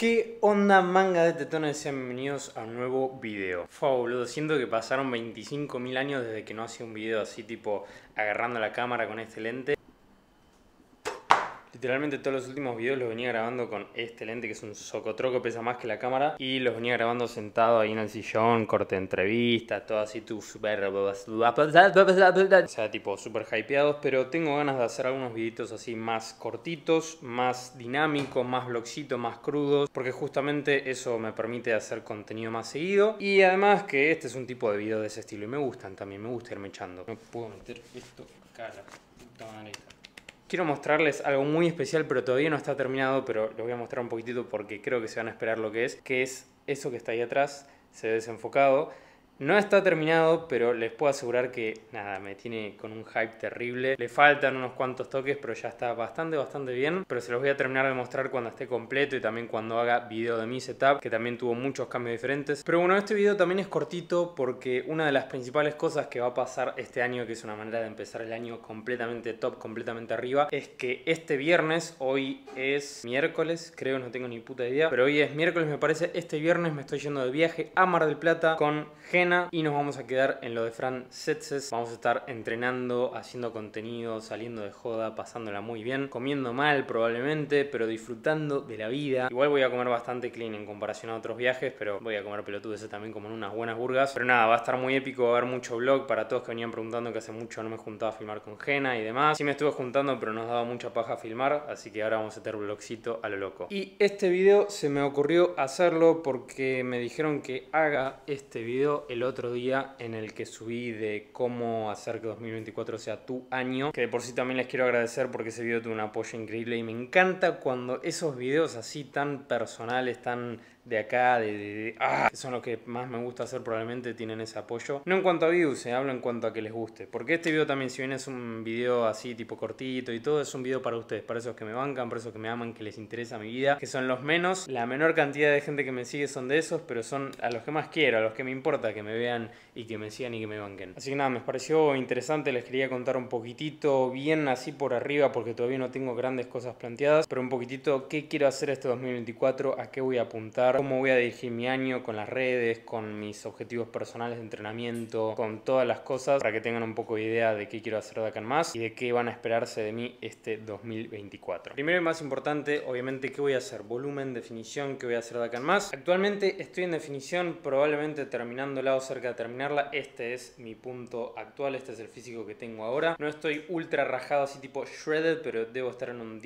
¿Qué onda, manga de tetones? Sean bienvenidos a un nuevo video. Boludo, siento que pasaron 25.000 años desde que no hacía un video así tipo agarrando la cámara con este lente. Literalmente todos los últimos videos los venía grabando con este lente que es un socotroco, pesa más que la cámara. Y los venía grabando sentado ahí en el sillón, corte de entrevistas, todo así super... O sea, tipo super hypeados. Pero tengo ganas de hacer algunos videitos así más cortitos, más dinámicos, más vlogcitos, más crudos. Porque justamente eso me permite hacer contenido más seguido. Y además que este es un tipo de video de ese estilo y me gustan también, me gusta irme echando. No puedo meter esto acá, la puta madre. Quiero mostrarles algo muy especial, pero todavía no está terminado, pero lo voy a mostrar un poquitito porque creo que se van a esperar lo que es eso que está ahí atrás, se ve desenfocado. No está terminado, pero les puedo asegurar que, nada, me tiene con un hype terrible. Le faltan unos cuantos toques, pero ya está bastante bien. Pero se los voy a terminar de mostrar cuando esté completo y también cuando haga video de mi setup, que también tuvo muchos cambios diferentes. Pero bueno, este video también es cortito porque una de las principales cosas que va a pasar este año, que es una manera de empezar el año completamente top, completamente arriba, es que este viernes, hoy es miércoles, creo, no tengo ni puta idea, pero hoy es miércoles me parece, este viernes me estoy yendo de viaje a Mar del Plata con Gena y nos vamos a quedar en lo de Fran Setses. Vamos a estar entrenando, haciendo contenido, saliendo de joda, pasándola muy bien, comiendo mal probablemente, pero disfrutando de la vida. Igual voy a comer bastante clean en comparación a otros viajes, pero voy a comer pelotudeces también como en unas buenas burgas. Pero nada, va a estar muy épico, va a haber mucho vlog para todos que venían preguntando que hace mucho no me juntaba a filmar con Gena y demás. Sí me estuve juntando, pero nos daba mucha paja filmar, así que ahora vamos a tener vlogcito a lo loco. Y este video se me ocurrió hacerlo porque me dijeron que haga este video el otro día en el que subí de cómo hacer que 2024 sea tu año, que de por sí también les quiero agradecer porque ese video tuvo un apoyo increíble y me encanta cuando esos videos así tan personales, tan de acá, que son los que más me gusta hacer, probablemente tienen ese apoyo. No en cuanto a views, hablo en cuanto a que les guste, porque este video también, si bien es un video así tipo cortito y todo, es un video para ustedes, para esos que me bancan, para esos que me aman, que les interesa mi vida, que son los menos. La menor cantidad de gente que me sigue son de esos, pero son a los que más quiero, a los que me importa que me vean y que me sigan y que me banquen. Así que nada, me pareció interesante, les quería contar un poquitito, bien así por arriba, porque todavía no tengo grandes cosas planteadas, pero un poquitito qué quiero hacer este 2024, a qué voy a apuntar, cómo voy a dirigir mi año con las redes, con mis objetivos personales de entrenamiento, con todas las cosas, para que tengan un poco de idea de qué quiero hacer de acá en más y de qué van a esperarse de mí este 2024. Primero y más importante, obviamente, ¿qué voy a hacer? Volumen, definición, ¿qué voy a hacer de acá en más? Actualmente estoy en definición, probablemente terminándola o cerca de terminarla. Este es mi punto actual, este es el físico que tengo ahora. No estoy ultra rajado así tipo shredded, pero debo estar en un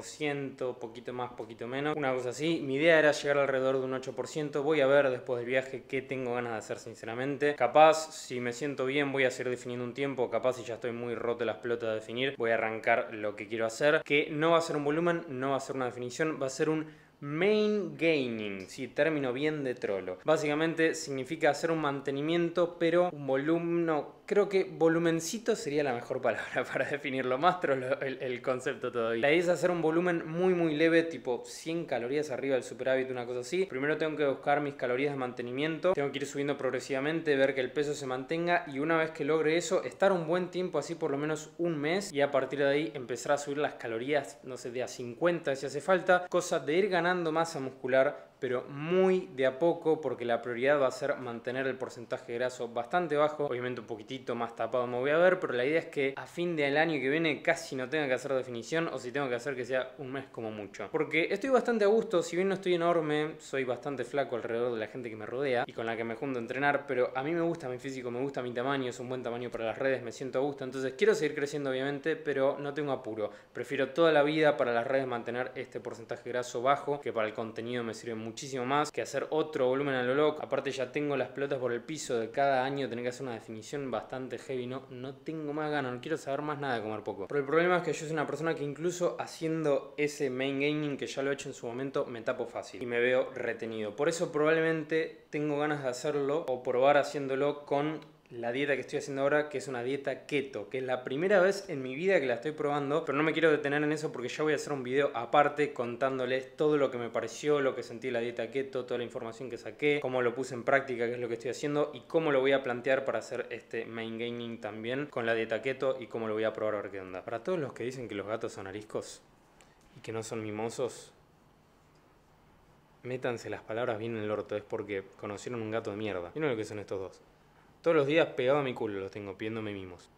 10%, poquito más, poquito menos, una cosa así. Mi idea era llegar alrededor de un 8%. Voy a ver después del viaje qué tengo ganas de hacer sinceramente. Capaz, si me siento bien, voy a seguir definiendo un tiempo. Capaz, si ya estoy muy roto las pelotas de definir, voy a arrancar lo que quiero hacer. Que no va a ser un volumen, no va a ser una definición, va a ser un main gaining, sí, término bien de trolo. Básicamente significa hacer un mantenimiento, pero un volumen, no, creo que volumencito sería la mejor palabra para definirlo, más trolo el concepto todavía. La idea es hacer un volumen muy leve, tipo 100 calorías arriba del superávit, una cosa así. Primero tengo que buscar mis calorías de mantenimiento, tengo que ir subiendo progresivamente, ver que el peso se mantenga y una vez que logre eso, estar un buen tiempo así, por lo menos un mes, y a partir de ahí empezar a subir las calorías, no sé, de a 50 si hace falta, cosa de ir ganando masa muscular, pero muy de a poco, porque la prioridad va a ser mantener el porcentaje de graso bastante bajo. Obviamente un poquitito más tapado me voy a ver, pero la idea es que a fin del año que viene casi no tenga que hacer definición, o si tengo que hacer que sea un mes como mucho. Porque estoy bastante a gusto, si bien no estoy enorme, soy bastante flaco alrededor de la gente que me rodea y con la que me junto a entrenar, pero a mí me gusta mi físico, me gusta mi tamaño, es un buen tamaño para las redes, me siento a gusto, entonces quiero seguir creciendo obviamente, pero no tengo apuro. Prefiero toda la vida para las redes mantener este porcentaje graso bajo, que para el contenido me sirve muchísimo más que hacer otro volumen a lo loco. Aparte ya tengo las pelotas por el piso de cada año, tener que hacer una definición bastante heavy, no tengo más ganas, no quiero saber más nada de comer poco. Pero el problema es que yo soy una persona que incluso haciendo ese main gaining que ya lo he hecho en su momento, me tapo fácil y me veo retenido. Por eso probablemente tengo ganas de hacerlo o probar haciéndolo con la dieta que estoy haciendo ahora, que es una dieta keto, que es la primera vez en mi vida que la estoy probando, pero no me quiero detener en eso porque ya voy a hacer un video aparte contándoles todo lo que me pareció, lo que sentí de la dieta keto, toda la información que saqué, cómo lo puse en práctica, qué es lo que estoy haciendo y cómo lo voy a plantear para hacer este main gaining también con la dieta keto y cómo lo voy a probar a ver qué onda. Para todos los que dicen que los gatos son ariscos y que no son mimosos, métanse las palabras bien en el orto, es porque conocieron un gato de mierda. Miren lo que son estos dos. Todos los días pegado a mi culo los tengo pidiéndome mimos.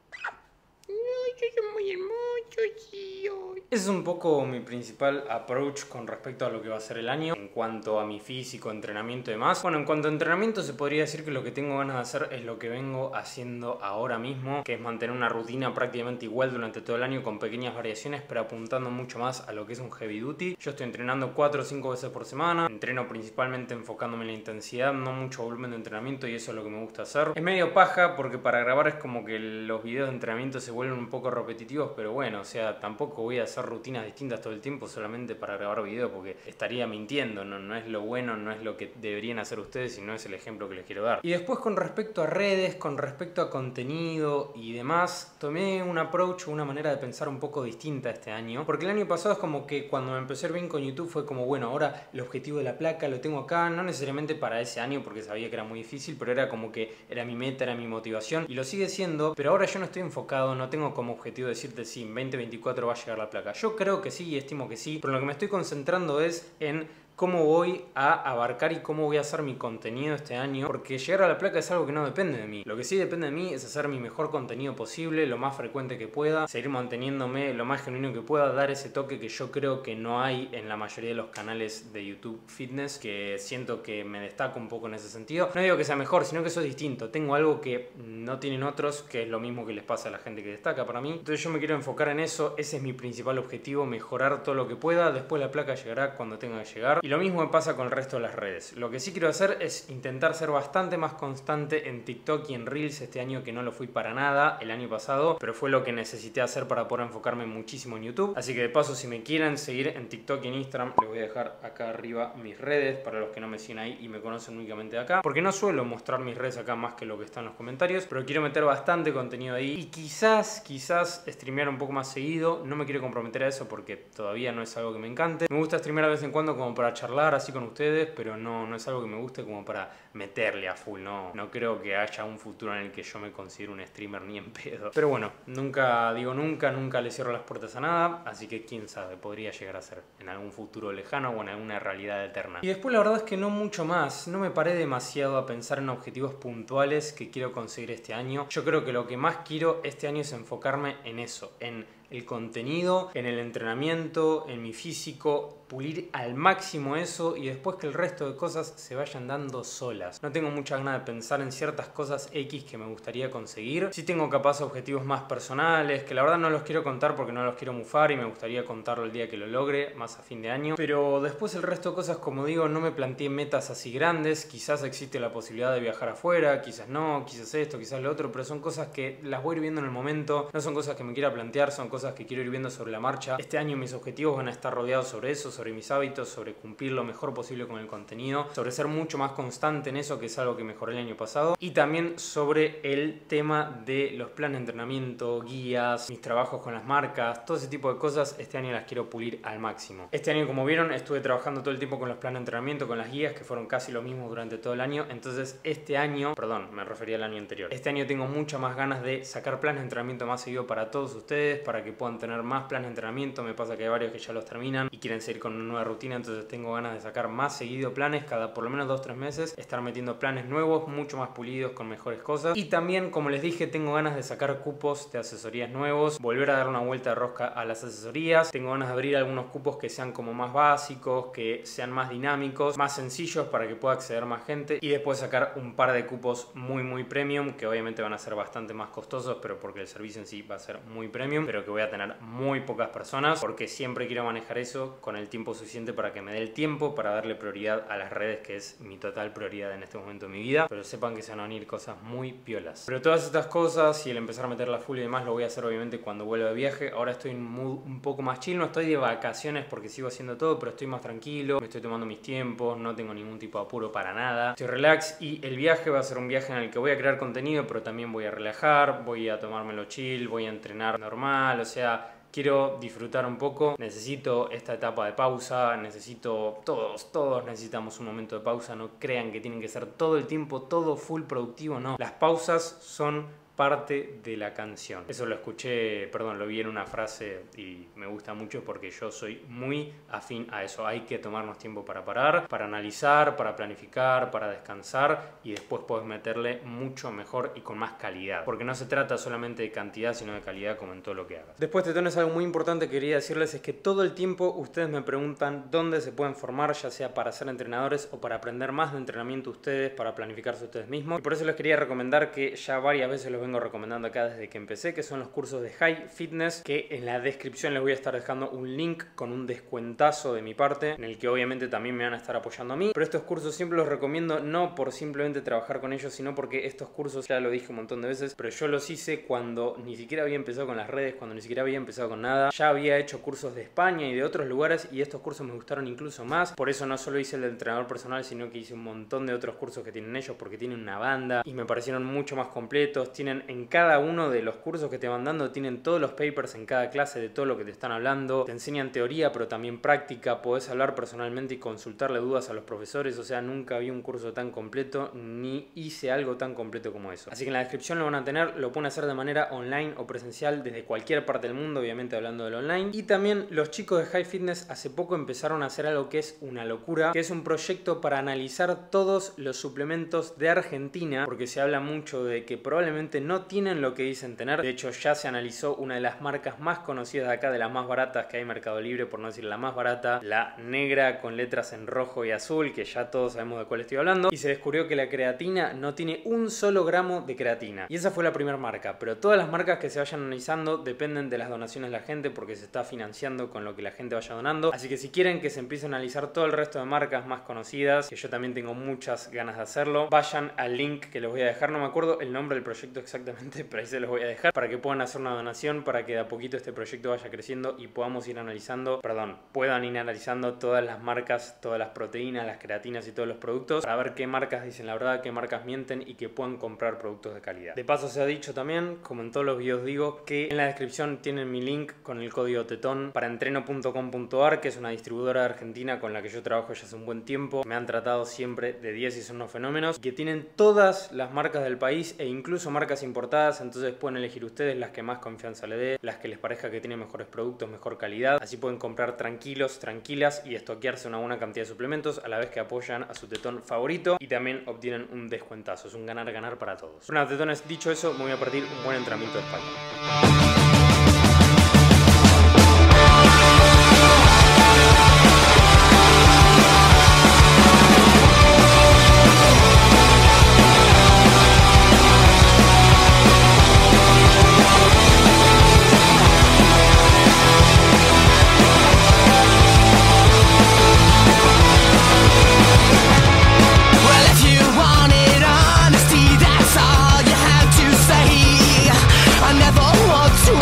Muy hermoso, tío. Ese es un poco mi principal approach con respecto a lo que va a ser el año en cuanto a mi físico, entrenamiento y demás. Bueno, en cuanto a entrenamiento se podría decir que lo que tengo ganas de hacer es lo que vengo haciendo ahora mismo, que es mantener una rutina prácticamente igual durante todo el año con pequeñas variaciones, pero apuntando mucho más a lo que es un heavy duty. Yo estoy entrenando 4 o 5 veces por semana, entreno principalmente enfocándome en la intensidad, no mucho volumen de entrenamiento, y eso es lo que me gusta hacer. Es medio paja porque para grabar es como que los videos de entrenamiento se vuelven un poco repetitivos, pero bueno, o sea, tampoco voy a hacer rutinas distintas todo el tiempo solamente para grabar videos porque estaría mintiendo, no es lo bueno, no es lo que deberían hacer ustedes y no es el ejemplo que les quiero dar. Y después con respecto a redes, con respecto a contenido y demás, tomé un approach, una manera de pensar un poco distinta este año, porque el año pasado es como que cuando me empecé a ir bien con YouTube fue como, bueno, ahora el objetivo de la placa lo tengo acá, no necesariamente para ese año porque sabía que era muy difícil, pero era como que era mi meta, era mi motivación y lo sigue siendo, pero ahora yo no estoy enfocado, no tengo como objetivo decirte si en 2024 va a llegar la placa. Yo creo que sí y estimo que sí, pero lo que me estoy concentrando es en cómo voy a abarcar y cómo voy a hacer mi contenido este año, porque llegar a la placa es algo que no depende de mí. Lo que sí depende de mí es hacer mi mejor contenido posible, lo más frecuente que pueda, seguir manteniéndome lo más genuino que pueda, dar ese toque que yo creo que no hay en la mayoría de los canales de YouTube Fitness, que siento que me destaco un poco en ese sentido. No digo que sea mejor, sino que eso es distinto. Tengo algo que no tienen otros, que es lo mismo que les pasa a la gente que destaca para mí. Entonces yo me quiero enfocar en eso, ese es mi principal objetivo, mejorar todo lo que pueda. Después la placa llegará cuando tenga que llegar. Y lo mismo me pasa con el resto de las redes. Lo que sí quiero hacer es intentar ser bastante más constante en TikTok y en Reels este año, que no lo fui para nada el año pasado, pero fue lo que necesité hacer para poder enfocarme muchísimo en YouTube. Así que de paso, si me quieren seguir en TikTok y en Instagram, les voy a dejar acá arriba mis redes para los que no me siguen ahí y me conocen únicamente de acá, porque no suelo mostrar mis redes acá más que lo que está en los comentarios, pero quiero meter bastante contenido ahí y quizás streamear un poco más seguido. No me quiero comprometer a eso porque todavía no es algo que me encante. Me gusta streamear de vez en cuando como para charlar así con ustedes, pero no es algo que me guste como para meterle a full. No creo que haya un futuro en el que yo me considere un streamer ni en pedo. Pero bueno, nunca digo nunca le cierro las puertas a nada, así que quién sabe, podría llegar a ser en algún futuro lejano o en alguna realidad eterna. Y después la verdad es que no mucho más, no me paré demasiado a pensar en objetivos puntuales que quiero conseguir este año. Yo creo que lo que más quiero este año es enfocarme en eso, en el contenido, en el entrenamiento, en mi físico, pulir al máximo eso y después que el resto de cosas se vayan dando solas. No tengo mucha ganas de pensar en ciertas cosas X que me gustaría conseguir. Sí tengo capaz objetivos más personales, que la verdad no los quiero contar porque no los quiero mufar y me gustaría contarlo el día que lo logre, más a fin de año. Pero después el resto de cosas, como digo, no me planteé metas así grandes. Quizás existe la posibilidad de viajar afuera, quizás no, quizás esto, quizás lo otro, pero son cosas que las voy a ir viendo en el momento. No son cosas que me quiera plantear, son cosas que quiero ir viendo sobre la marcha. Este año mis objetivos van a estar rodeados sobre eso, sobre mis hábitos, sobre cumplir lo mejor posible con el contenido, sobre ser mucho más constante en eso, que es algo que mejoré el año pasado, y también sobre el tema de los planes de entrenamiento, guías, mis trabajos con las marcas, todo ese tipo de cosas. Este año las quiero pulir al máximo. Este año, como vieron, estuve trabajando todo el tiempo con los planes de entrenamiento, con las guías, que fueron casi lo mismo durante todo el año. Entonces este año, perdón, me refería al año anterior, este año tengo muchas más ganas de sacar planes de entrenamiento más seguido para todos ustedes, para que puedan tener más planes de entrenamiento. Me pasa que hay varios que ya los terminan y quieren seguir con una nueva rutina, entonces tengo ganas de sacar más seguido planes, cada por lo menos 2-3 meses, estar metiendo planes nuevos, mucho más pulidos, con mejores cosas. Y también, como les dije, tengo ganas de sacar cupos de asesorías nuevos, volver a dar una vuelta de rosca a las asesorías. Tengo ganas de abrir algunos cupos que sean como más básicos, que sean más dinámicos, más sencillos para que pueda acceder más gente, y después sacar un par de cupos muy premium, que obviamente van a ser bastante más costosos, pero porque el servicio en sí va a ser muy premium, pero que voy a tener muy pocas personas, porque siempre quiero manejar eso con el tiempo suficiente para que me dé el tiempo para darle prioridad a las redes, que es mi total prioridad en este momento de mi vida. Pero sepan que se van a venir cosas muy piolas. Pero todas estas cosas y el empezar a meter la full y demás lo voy a hacer obviamente cuando vuelva de viaje. Ahora estoy en un mood un poco más chill, no estoy de vacaciones porque sigo haciendo todo, pero estoy más tranquilo, me estoy tomando mis tiempos, no tengo ningún tipo de apuro para nada, estoy relax. Y el viaje va a ser un viaje en el que voy a crear contenido, pero también voy a relajar, voy a tomármelo chill, voy a entrenar normal, o sea, quiero disfrutar un poco, necesito esta etapa de pausa, todos necesitamos un momento de pausa. No crean que tienen que ser todo el tiempo, todo full productivo, no. Las pausas son parte de la canción. Eso lo escuché, perdón, lo vi en una frase y me gusta mucho porque yo soy muy afín a eso. Hay que tomarnos tiempo para parar, para analizar, para planificar, para descansar y después podés meterle mucho mejor y con más calidad. Porque no se trata solamente de cantidad, sino de calidad como en todo lo que hagas. Después, tetones, algo muy importante que quería decirles es que todo el tiempo ustedes me preguntan dónde se pueden formar, ya sea para ser entrenadores o para aprender más de entrenamiento ustedes, para planificarse ustedes mismos. Y por eso les quería recomendar que ya varias veces los vengo recomendando acá desde que empecé, que son los cursos de High Fitness, que en la descripción les voy a estar dejando un link con un descuentazo de mi parte, en el que obviamente también me van a estar apoyando a mí. Pero estos cursos siempre los recomiendo no por simplemente trabajar con ellos, sino porque estos cursos, ya lo dije un montón de veces, pero yo los hice cuando ni siquiera había empezado con las redes, cuando ni siquiera había empezado con nada. Ya había hecho cursos de España y de otros lugares y estos cursos me gustaron incluso más. Por eso no solo hice el de entrenador personal, sino que hice un montón de otros cursos que tienen ellos, porque tienen una banda y me parecieron mucho más completos. Tienen en cada uno de los cursos que te van dando, tienen todos los papers en cada clase de todo lo que te están hablando. Te enseñan teoría, pero también práctica. Podés hablar personalmente y consultarle dudas a los profesores. O sea, nunca vi un curso tan completo, ni hice algo tan completo como eso. Así que en la descripción lo van a tener. Lo pueden hacer de manera online o presencial desde cualquier parte del mundo, obviamente hablando del online. Y también los chicos de High Fitness hace poco empezaron a hacer algo que es una locura, que es un proyecto para analizar todos los suplementos de Argentina, porque se habla mucho de que probablemente no tienen lo que dicen tener. De hecho, ya se analizó una de las marcas más conocidas de acá, de las más baratas que hay en Mercado Libre, por no decir la más barata, la negra con letras en rojo y azul, que ya todos sabemos de cuál estoy hablando, y se descubrió que la creatina no tiene un solo gramo de creatina. Y esa fue la primera marca, pero todas las marcas que se vayan analizando dependen de las donaciones de la gente, porque se está financiando con lo que la gente vaya donando. Así que si quieren que se empiece a analizar todo el resto de marcas más conocidas, que yo también tengo muchas ganas de hacerlo, vayan al link que les voy a dejar. No me acuerdo el nombre del proyecto exactamente, pero ahí se los voy a dejar para que puedan hacer una donación, para que de a poquito este proyecto vaya creciendo y podamos ir analizando, puedan ir analizando todas las marcas, todas las proteínas, las creatinas y todos los productos, para ver qué marcas dicen la verdad, qué marcas mienten y que puedan comprar productos de calidad. De paso se ha dicho también, como en todos los videos digo, que en la descripción tienen mi link con el código TETON para entreno.com.ar, que es una distribuidora de Argentina con la que yo trabajo ya hace un buen tiempo. Me han tratado siempre de 10 y son unos fenómenos, que tienen todas las marcas del país e incluso marcas importadas, entonces pueden elegir ustedes las que más confianza le dé, las que les parezca que tienen mejores productos, mejor calidad. Así pueden comprar tranquilos, tranquilas y estoquearse una buena cantidad de suplementos a la vez que apoyan a su tetón favorito y también obtienen un descuentazo. Es un ganar-ganar para todos. Bueno, tetones, dicho eso, me voy a partir un buen entrenamiento de espalda. To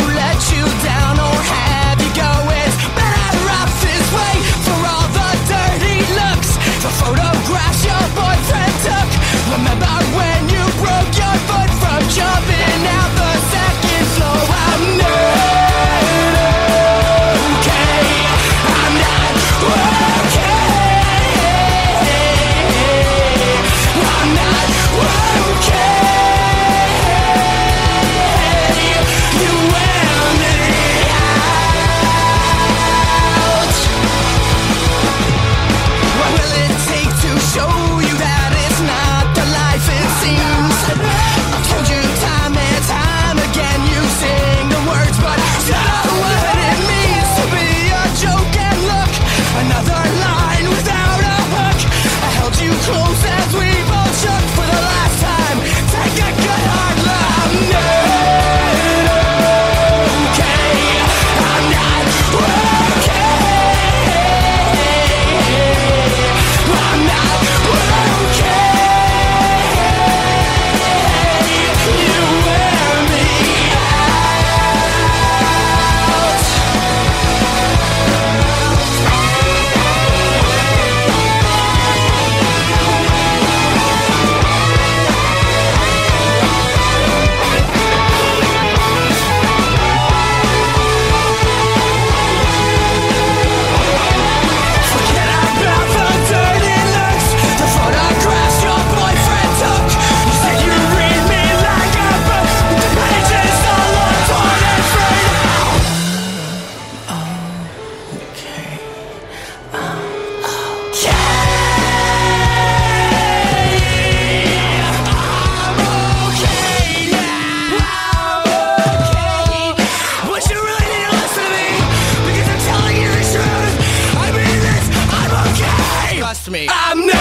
trust me. I'm not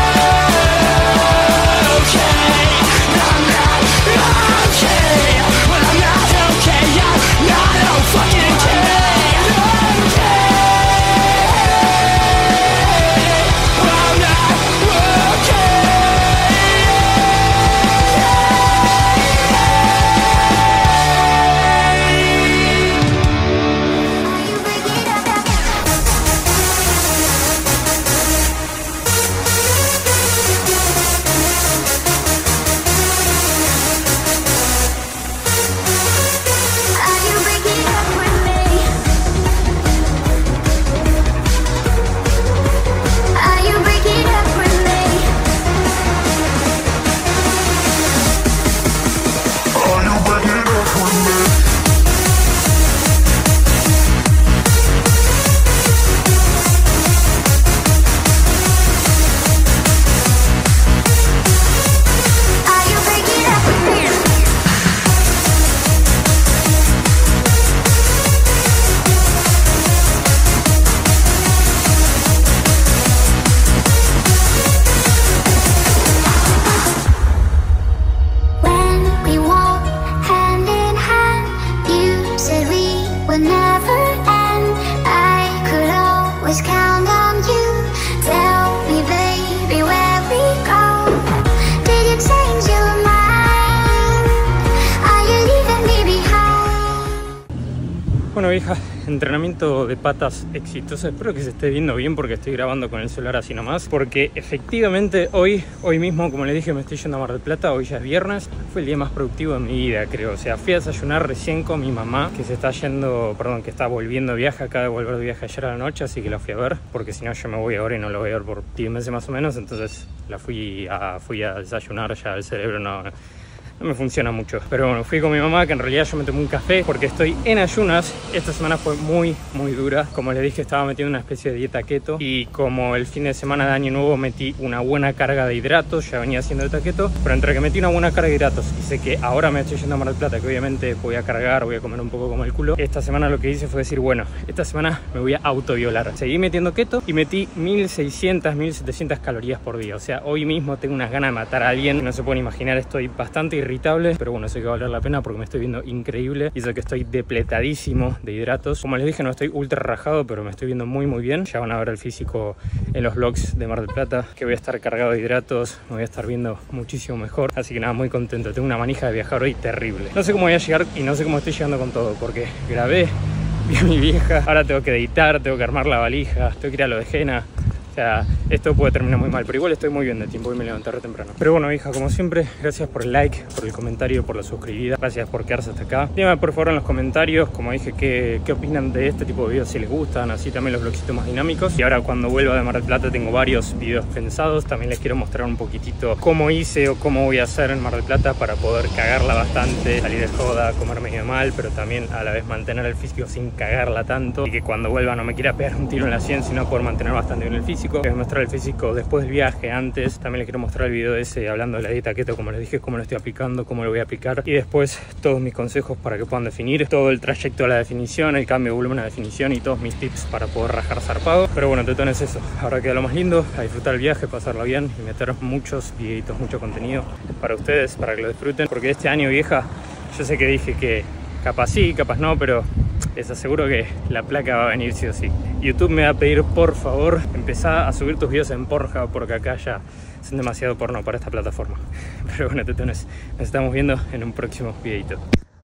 okay. I'm not okay. Well, I'm not okay. I'm not fucking okay. Bueno, vieja, entrenamiento de patas exitoso. Espero que se esté viendo bien porque estoy grabando con el celular así nomás. Porque efectivamente hoy mismo, como les dije, me estoy yendo a Mar del Plata. Hoy ya es viernes. Fue el día más productivo de mi vida, creo. O sea, fui a desayunar recién con mi mamá, que se está yendo, perdón, que está volviendo de viaje. Acaba de volver de viaje ayer a la noche, así que la fui a ver. Porque si no, yo me voy ahora y no la voy a ver por 10 meses más o menos. Entonces la fui a desayunar. Ya el cerebro no me funciona mucho. Pero bueno, fui con mi mamá, que en realidad yo me tomé un café porque estoy en ayunas. Esta semana fue muy dura. Como les dije, estaba metiendo una especie de dieta keto. Y como el fin de semana de año nuevo metí una buena carga de hidratos, ya venía haciendo dieta keto, pero entre que metí una buena carga de hidratos y sé que ahora me estoy yendo a Mar del Plata, que obviamente voy a cargar, voy a comer un poco como el culo, esta semana lo que hice fue decir, bueno, esta semana me voy a autoviolar. Seguí metiendo keto y metí 1600, 1700 calorías por día. O sea, hoy mismo tengo unas ganas de matar a alguien. No se pueden imaginar, estoy bastante irritable, pero bueno, sé que va a valer la pena porque me estoy viendo increíble y sé que estoy depletadísimo de hidratos. Como les dije, no estoy ultra rajado, pero me estoy viendo muy bien. Ya van a ver el físico en los vlogs de Mar del Plata, que voy a estar cargado de hidratos, me voy a estar viendo muchísimo mejor. Así que nada, muy contento. Tengo una manija de viajar hoy terrible. No sé cómo voy a llegar y no sé cómo estoy llegando con todo, porque grabé, vi a mi vieja, ahora tengo que editar, tengo que armar la valija, tengo que ir a lo de Jena. O sea, esto puede terminar muy mal, pero igual estoy muy bien de tiempo y me levanté re temprano. Pero bueno, hija, como siempre, gracias por el like, por el comentario, por la suscribida. Gracias por quedarse hasta acá. Díganme por favor en los comentarios, como dije, qué opinan de este tipo de videos, si les gustan, así también los vlogcitos más dinámicos. Y ahora cuando vuelva de Mar del Plata tengo varios videos pensados. También les quiero mostrar un poquitito cómo hice o cómo voy a hacer en Mar del Plata para poder cagarla bastante, salir de joda, comer medio mal, pero también a la vez mantener el físico sin cagarla tanto. Y que cuando vuelva no me quiera pegar un tiro en la 100, sino poder mantener bastante bien el físico. Les voy a mostrar el físico después del viaje, antes. También les quiero mostrar el video ese hablando de la dieta keto, como les dije, cómo lo estoy aplicando, cómo lo voy a aplicar. Y después todos mis consejos para que puedan definir todo el trayecto a la definición, el cambio de volumen a definición y todos mis tips para poder rajar zarpado. Pero bueno, tetón, es eso. Ahora queda lo más lindo, a disfrutar el viaje, pasarlo bien y meter muchos videitos, mucho contenido para ustedes, para que lo disfruten. Porque este año, vieja, yo sé que dije que capaz sí, capaz no, pero les aseguro que la placa va a venir sí o sí. YouTube me va a pedir, por favor, empezá a subir tus videos en Pornhub, porque acá ya son demasiado porno para esta plataforma. Pero bueno, tetones, nos estamos viendo en un próximo videito.